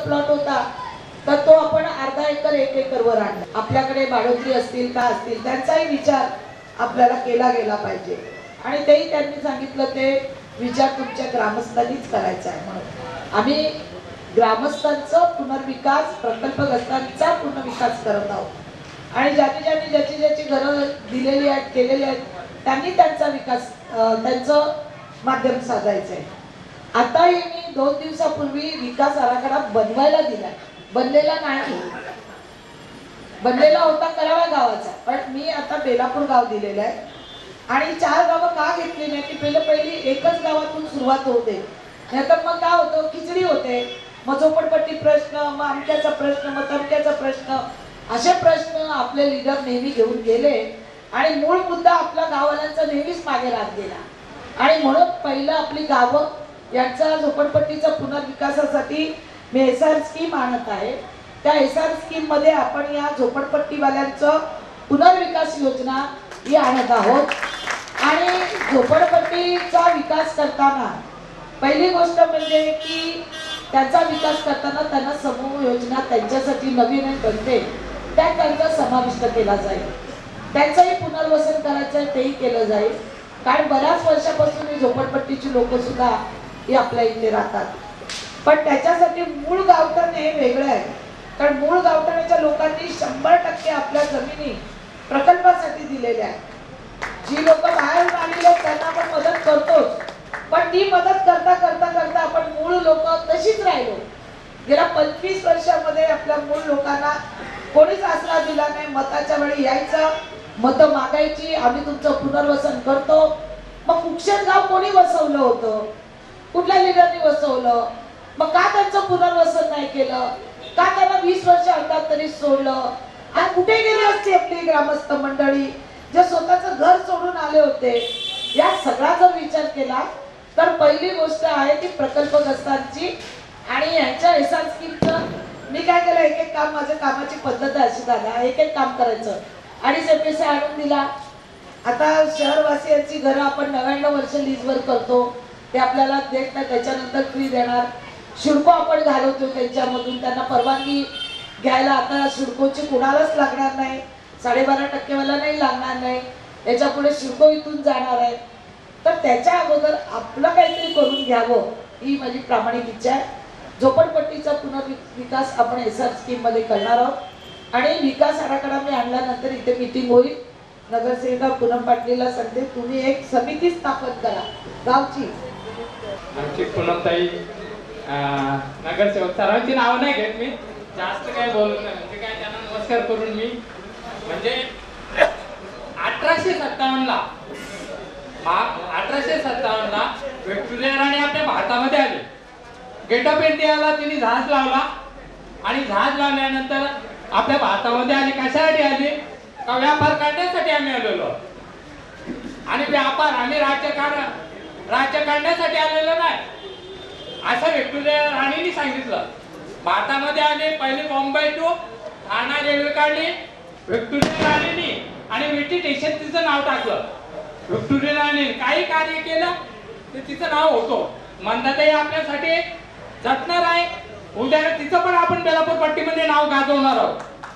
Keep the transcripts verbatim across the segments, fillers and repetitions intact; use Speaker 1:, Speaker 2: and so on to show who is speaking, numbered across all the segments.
Speaker 1: Plot होता तर तो आपण अर्धा एकर एक एकरवर आणला। आपल्याकडे बाळोत्री असतील का असतील त्यांचाही विचार आपल्याला केला गेला पाहिजे आणि तेही त्यांनी सांगितलं ते विचार तुमच्या ग्रामस्थांनीच करायचा आहे म्हणून आम्ही ग्रामस्थांचा पुनर्विकास प्रकल्पग्रस्तांचा पुनर्विकास करत आहोत आणि ज्यांनी ज्यांनी ज्याची ज्याची घरं दिलेली आहेत केलेली आहेत त्यांनी त्यांचा विकास त्यांचं माध्यम साधायचं आहे। आताही मी दोन दिवसापूर्वी विकास आराखडा बनवायला दिलाय, बनलेला नाही, बनलेला होता करावा गावाचा, पण मी आता बेलापूर गाव दिलेलं आहे आणि चार गावं का घेतली नाही की पहिलं पहिली एकच गावातून सुरुवात होते, नाहीतर मग काय होतं खिचडी होते, मग झोपडपट्टी प्रश्न, मग अमक्याचा प्रश्न, मग तमक्याचा प्रश्न, असे प्रश्न आपले लीडर नेहमी घेऊन गेले आणि मूळ मुद्दा आपला गाववाल्यांचा नेहमीच मागे राहत गेला आणि म्हणून पहिलं आपली गावं यांचा झोपडपट्टीचा पुनर्विकासासाठी मी एस आर स्कीम आणत आहे। त्या एस आर स्कीम मध्ये आपण या झोपडपट्टीवाल्यांचं पुनर्विकास योजना ही आणत आहोत आणि झोपडपट्टीचा विकास करताना पहिली गोष्ट म्हणजे की त्याचा विकास करताना त्यांना समूह योजना त्यांच्यासाठी नवीन बनते त्यात त्यांचा समाविष्ट केला जाईल, त्यांचंही पुनर्वसन करायचं आहे तेही केलं जाईल कारण बऱ्याच वर्षापासून ही झोपडपट्टीची लोक सुद्धा ही आपल्या इथे राहतात, पण त्याच्यासाठी मूळ गावठाण हे वेगळं आहे कारण मूळ गावठाणाच्या लोकांनी शंभर टक्के आपल्या जमिनी प्रकल्पासाठी दिलेल्या आहेत। जी लोक बाहेरून आलेली आहेत त्यांना आपण मदत करतोच, पण ती मदत करता करता करता आपण मूळ लोक तशीच राहिलो। गेल्या पंचवीस वर्षामध्ये आपल्या मूळ लोकांना कोणीच आसरा दिला नाही, मताच्या वेळी यायचं, मत मागायची, आम्ही तुमचं पुनर्वसन करतो। मग कुक्षेत गाव कोणी वसवलं होतं, कुठल्या लिडरनी वसवलं, मग का त्यांचं पुनर्वसन नाही केलं, का त्यांना वीस वर्ष अर्धात तरी सोडलं आणि कुठे गेली असती आपली ग्रामस्थ मंडळी जे स्वतःचं घर सोडून आले होते। या सगळा जर विचार केला तर पहिली गोष्ट आहे की प्रकल्पग्रस्तांची आणि यांच्या एस आर स्कीमचं मी काय केलं एक एक काम माझ्या कामाची पद्धत आहे अशी दादा एक एक काम करायचं आणि सेपेसा आणून दिला। आता शहरवासियांची घरं आपण नव्याण्णव वर्ष लीजवर करतो ते आपल्याला देत नाही, त्याच्यानंतर फ्री देणार, शुल्क आपण घालवतो त्यांच्यामधून, त्यांना परवानगी घ्यायला आता शुल्कोची कुणालाच लागणार नाही, साडेबारा टक्केवाला नाही लागणार नाही, याच्या पुढे शुल्क इथून जाणार आहे, तर त्याच्या अगोदर आपलं काहीतरी करून घ्यावं ही माझी प्रामाणिक इच्छा आहे। झोपडपट्टीचा पुनर्विकास आपण एस आर स्कीम मध्ये करणार आहोत आणि विकास आराखडा मी आणल्यानंतर इथे मीटिंग होईल। नगरसेविका पूनम पाटलीला सांगते तुम्ही एक समिती स्थापन करा गावची।
Speaker 2: आमची पूनमताई नगरसेवक सर्वांची नावं नाही घेत मी, जास्त काय बोलत नाही, म्हणजे काय त्यांना नमस्कार करून मी म्हणजे अठराशे सत्तावन्न ला अठराशे सत्तावन्न ला व्हिक्टोरिया राणी आपल्या भारतामध्ये आली, गेट ऑफ इंडियाला तिने जहाज लावला आणि जहाज लावल्यानंतर आपल्या भारतामध्ये आली, कशासाठी आली का व्यापार करण्यासाठी आम्ही आलेलो आणि व्यापार आम्ही राज्य राज्य करण्यासाठी आलेलो नाही असं व्हिक्टोरिया राणीने सांगितलं। भारतामध्ये आले, पहिले बॉम्बे टू ठाणा रेल्वे काढली व्हिक्टोरिया राणीने आणि ब्रिटिश तिचं नाव टाकलं। व्हिक्टोरिया राणीने काही कार्य केलं ते तिचं नाव होतं। मंदाताई आपल्यासाठी झटणार आहे, उद्या तिचं पण आपण बेलापूर पट्टीमध्ये नाव गाजवणार आहोत।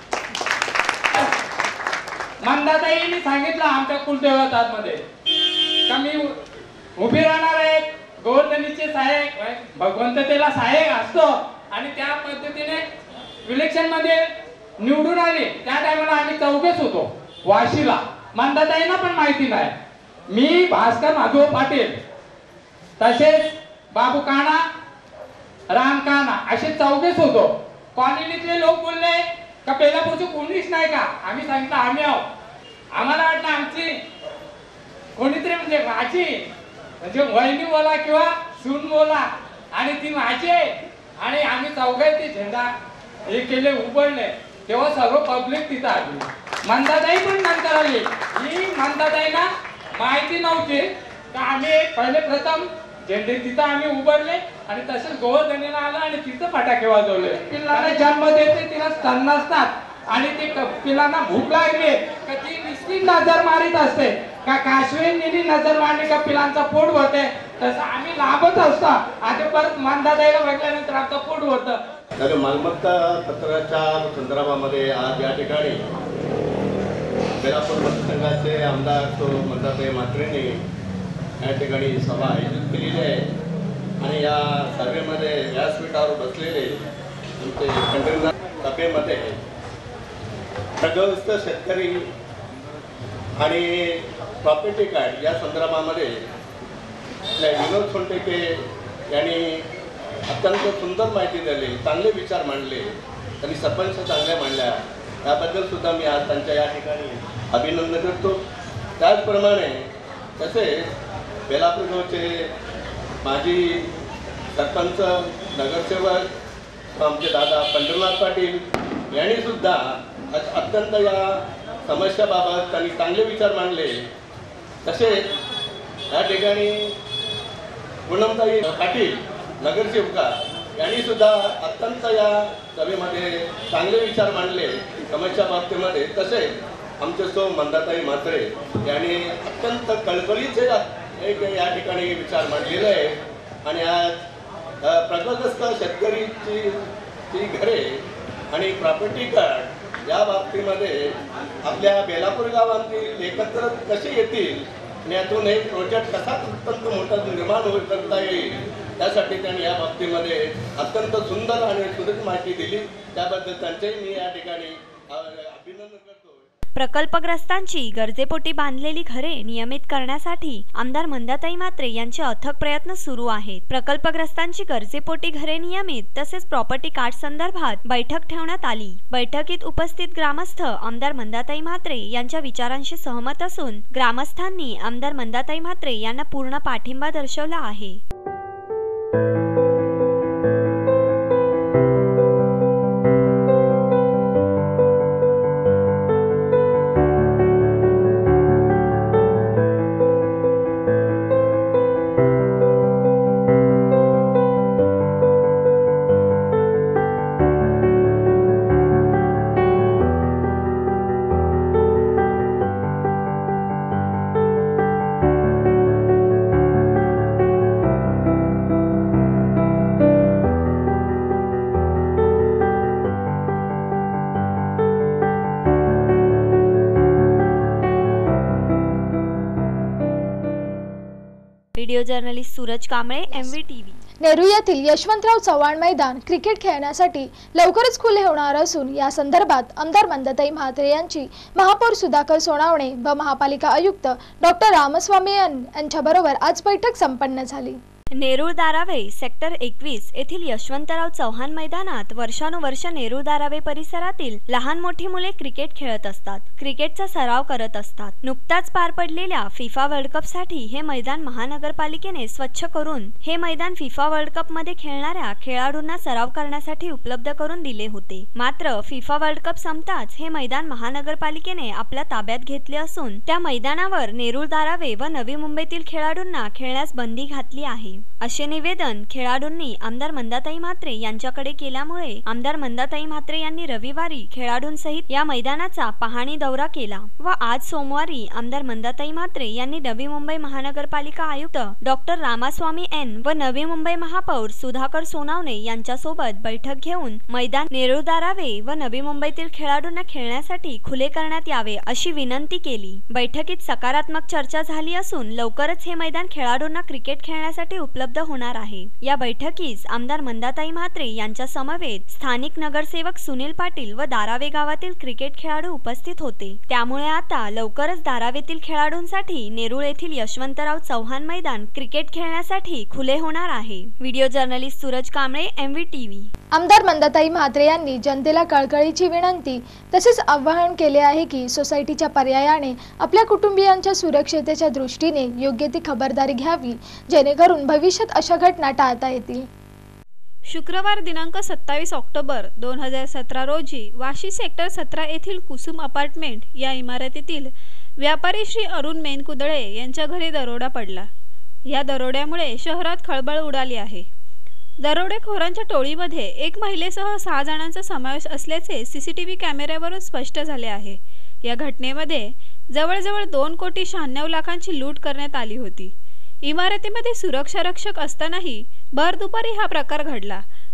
Speaker 2: मंदाताईंनी सांगितलं आमच्या कुलदेवतांमध्ये का मी उभी राहणार आहे, गोवर्धनीचे सहाय्यक, भगवंततेला सहाय्यक असतो आणि त्या पद्धतीने इलेक्शन मध्ये निवडून आले त्या टायमाला आम्ही चौघेच होतो वाशीला, मंदाताईंना पण माहिती नाही, मी भास्कर माधव पाटील तसेच बाबू काना राम काना असे चौघेच होतो। कॉलनीतले लोक बोलले का बेलापूरचे कोणीच नाही का, आम्ही सांगितलं आम्ही आहोत, आम्हाला वाटलं आमची कोणीतरी म्हणजे माझी म्हणजे वहिनी बोला किंवा सून बोला आणि ती माझी आहे आणि आम्ही चौघांनी झेंडा हे केले उभारले, तेव्हा सर्व पब्लिक तिथं आली। मंदाताई पण नंतर आली, ही मंदाताईला माहिती नव्हती का आम्ही पहिले प्रथम झेंडे तिथं आम्ही उभारले आणि तसेच गोवर्धनीला आला आणि तिथं फटाके वाजवले। पिल्लांना जन्म देते तिला स्तन नसतात आणि ती पिल्लांना भूक लागली का ती नुसती नजर मारित असते का काश्मीरनी नजर मारली का पिलांचा पोट भरते, तसं आम्ही लाभत असतो। आता परत मंदाताईला बघल्यानंतर आमचं पोट भरतं।
Speaker 3: तर मालमत्ता पत्राच्या संदर्भामध्ये आज या ठिकाणी बेलापूर मतदारसंघाचे आमदार तो मंदाताई म्हात्रेंनी या ठिकाणी सभा आयोजित केलेली आहे आणि या सभेमध्ये व्यासपीठावर बसलेले आमचे खंडीदार सभेमध्ये प्रगस्त शेतकरी आणि प्रॉपर्टी कार्ड या संदर्भामध्ये विनोद सोनटेके यांनी अत्यंत सुंदर माहिती दिली, चांगले विचार मांडले, त्यांनी सरपंच चांगल्या मांडल्या, त्याबद्दल सुद्धा मी आज त्यांच्या या ठिकाणी अभिनंदन करतो। त्याचप्रमाणे तसेच बेलापूर गावचे माजी सरपंच नगरसेवक आमचे दादा पंढरनाथ पाटील यांनी सुद्धा अत्यंत या समस्याबाबत त्यांनी चांगले विचार मांडले। तसेच या ठिकाणी पूनमताई पाटील नगरसेवका यांनी सुद्धा अत्यंत या सभेमध्ये चांगले विचार मांडले समस्या बाबतीमध्ये। तसेच आमचे सो मंदाताई म्हात्रे यांनी अत्यंत कळकळीचे एक या ठिकाणी विचार मांडलेले आहे आणि आज प्रगतस्त शेतकरीची ती घरे आणि प्रॉपर्टी कार्ड या बाबतीमध्ये आपल्या बेलापूर गावातील एकत्र कसे येतील आणि यातून एक प्रोजेक्ट कसा अत्यंत मोठा निर्माण होईल करता येईल त्यासाठी त्यांनी या बाबतीमध्ये अत्यंत सुंदर आणि सुदृढ माहिती दिली, त्याबद्दल त्यांचेही मी या ठिकाणी अभिनंदन करतो।
Speaker 4: प्रकल्पग्रस्तांची गरजेपोटी बांधलेली घरे नियमित करण्यासाठी आमदार मंदाताई म्हात्रे यांचे अथक प्रयत्न सुरू आहेत। प्रकल्पग्रस्तांची गरजेपोटी घरे नियमित तसेच प्रॉपर्टी कार्ड संदर्भात बैठक ठेवण्यात आली। बैठकीत उपस्थित ग्रामस्थ आमदार मंदाताई म्हात्रे यांच्या विचारांशी सहमत असून ग्रामस्थांनी आमदार मंदाताई म्हात्रे यांना पूर्ण पाठिंबा दर्शवला आहे। Video journalist Suraj Kamble, M V TV.
Speaker 5: Nerul येथील यशवंतराव चव्हाण मैदान क्रिकेट खेळण्यासाठी लवकरच खुले होणार असून या संदर्भात आमदार मंदाताई म्हात्रे यांची महापौर सुधाकर सोनावणे व महापालिका आयुक्त डॉक्टर रामस्वामी यांच्याबरोबर आज बैठक संपन्न झाली।
Speaker 4: नेरूळ दारावे सेक्टर एकवीस येथील यशवंतराव चव्हाण मैदानात वर्षानुवर्ष नेरूळ दारावे परिसरातील लहान मोठी मुले क्रिकेट खेळत असतात, क्रिकेटचा सराव करत असतात। नुकताच पार पडलेल्या फिफा वर्ल्ड कप साठी हे मैदान महानगरपालिकेने स्वच्छ करून हे मैदान फिफा वर्ल्ड कप मध्ये खेळणाऱ्या खेळाडूंना सराव करण्यासाठी उपलब्ध करून दिले होते। मात्र फिफा वर्ल्ड कप संपताच हे मैदान महानगरपालिकेने आपल्या ताब्यात घेतले असून त्या मैदानावर नेरूळ दारावे व नवी मुंबईतील खेळाडूंना खेळण्यास बंदी घातली आहे असे निवेदन खेळाडूंनी आमदार मंदाताई म्हात्रे यांच्याकडे केल्यामुळे आमदार मंदाताई म्हात्रे यांनी रविवारी खेळाडूंसहित या मैदानाचा पाहणी दौरा केला व आज सोमवारी आमदार मंदाताई म्हात्रे यांनी नवी मुंबई महानगरपालिका आयुक्त डॉक्टर रामास्वामी एन व नवी मुंबई महापौर सुधाकर सोनावणे यांच्यासोबत बैठक घेऊन मैदान नेरूळ दारावे व नवी मुंबईतील खेळाडूंना खेळण्यासाठी खुले करण्यात यावे अशी विनंती केली। बैठकीत सकारात्मक चर्चा झाली असून लवकरच हे मैदान खेळाडूंना क्रिकेट खेळण्यासाठी उपलब्ध होणार आहे। या बैठकीस आमदार मंदाताई म्हात्रे यांच्या समवेत स्थानिक नगरसेवक सुनील पाटील व दारावे गावातील क्रिकेट खेळाडू उपस्थित होते। त्यामुळे आता लवकरच दारावेतील खेळाडूंसाठी नेरूळ येथील यशवंतराव चव्हाण मैदान क्रिकेट खेळण्यासाठी खुले होणार आहे। Video journalist Suraj Kamble, M V TV.
Speaker 5: आमदार मंदाताई म्हात्रे यांनी जनतेला कळकळीची विनंती तसेच आवाहन केले आहे की सोसायटीच्या पर्यायाने आपल्या कुटुंबियांच्या सुरक्षतेच्या दृष्टीने योग्य ती खबरदारी घ्यावी जेणेकरून भविष्यात अशा घटना टाळता येतील।
Speaker 6: शुक्रवार दिनांक सत्तावीस ऑक्टोबर दोन हजार सतरा रोजी वाशी सेक्टर सतरा येथील कुसुम अपार्टमेंट या इमारतीतील व्यापारी श्री अरुण मेनकुदळे यांच्या घरी दरोडा पडला। या दरोड्यामुळे शहरात खळबळ उडाली आहे। दरोडेखोरांच्या टोळीमध्ये एक महिलेसह सहा जणांचा समावेश असल्याचे सीसीटीव्ही कॅमेऱ्यावरून स्पष्ट झाले आहे। या घटनेमध्ये जवळजवळ दोन कोटी शहाण्णव लाखांची लूट करण्यात आली होती। इमारतीमध्ये सुरक्षा रक्षक असतानाही भर दुपारी हा प्रकार घडला।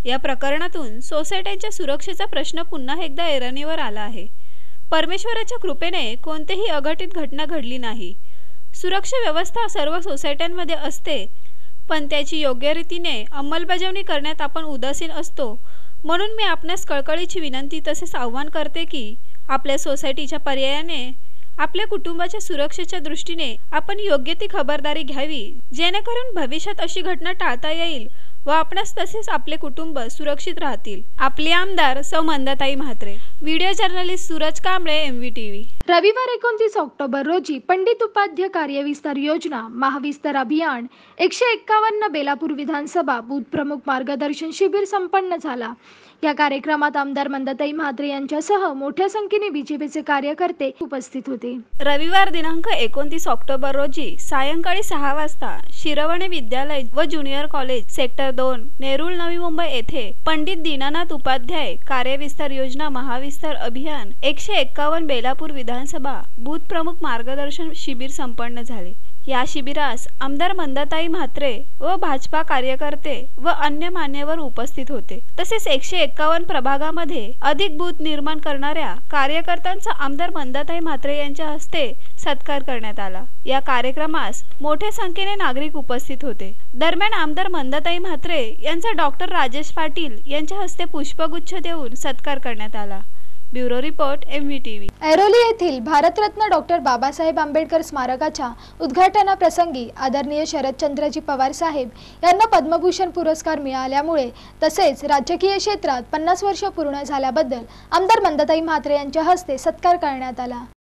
Speaker 6: या प्रकरणातून सोसायट्यांच्या सुरक्षेचा प्रश्न पुन्हा एकदा ऐरणीवर आला आहे. परमेश्वराच्या कृपेने कोणतीही अघटित घटना घडली नाही. सुरक्षा व्यवस्था सर्व सोसायट्यांमध्ये असते, पण त्याची योग्य रीतीने अंमलबजावणी करण्यात आपण उदासीन असतो. म्हणून मी आपणास कळकळीची विनंती तसेच आव्हान करते की आपल्या सोसायटीच्या पर्यायाने आपल्या कुटुंबाच्या सुरक्षेच्या दृष्टीने आपण योग्य ती खबरदारी घ्यावी, जेणेकरून भविष्यात अशी घटना टाळता येईल व आपणास तसेच आपले कुटुंब सुरक्षित राहतील. आपले आमदार सौ Mandatai Mhatre. Video journalist Suraj Kamble, M V T V.
Speaker 5: रविवार एकोणतीस ऑक्टोबर रोजी पंडित उपाध्याय कार्यविस्तार योजना महाविस्तार अभियान एकशे एक्कावन्न बेलापूर विधानसभा बूथ प्रमुख मार्गदर्शन शिबिर संपन्न झाला. या कार्यक्रमात आमदार मंदाताई म्हात्रे यांच्यासह मोठ्या संख्येने बीजेपीचे कार्यकर्ते उपस्थित होते.
Speaker 6: रविवार दिनांक एकोणतीस ऑक्टोबर रोजी सायंकाळी सहा वाजता शिरवणे विद्यालय व ज्युनियर कॉलेज सेक्टर दोन नेरुळ नवी मुंबई येथे पंडित दीनानाथ उपाध्याय कार्यविस्तार योजना महाविस्तार अभियान एकशे एक्कावन्न बेलापूर विधानसभा बूथ प्रमुख मार्गदर्शन शिबिर संपन्न झाले. या शिबिरास आमदार मंदाताई म्हात्रे व भाजपा कार्यकर्ते व अन्य मान्यवर उपस्थित होते. तसेच एकशे एक्कावन्न प्रभागामध्ये अधिक बूथ निर्माण करणाऱ्या कार्यकर्त्यांचा आमदार मंदाताई म्हात्रे यांच्या हस्ते सत्कार करण्यात आला. या कार्यक्रमास मोठ्या संख्येने नागरिक उपस्थित होते. दरम्यान आमदार मंदाताई म्हात्रे यांचा डॉक्टर राजेश पाटील यांच्या हस्ते पुष्पगुच्छ देऊन सत्कार करण्यात आला. Bureau report, M V T V.
Speaker 5: Airoli येथील भारतरत्न डॉक्टर बाबासाहेब आंबेडकर स्मारकाच्या उद्घाटनाप्रसंगी आदरणीय शरदचंद्रजी पवार साहेब यांना पद्मभूषण पुरस्कार मिळाल्यामुळे तसेच राजकीय क्षेत्रात पन्नास वर्ष पूर्ण झाल्याबद्दल आमदार मंदाताई म्हात्रे यांच्या हस्ते सत्कार करण्यात आला.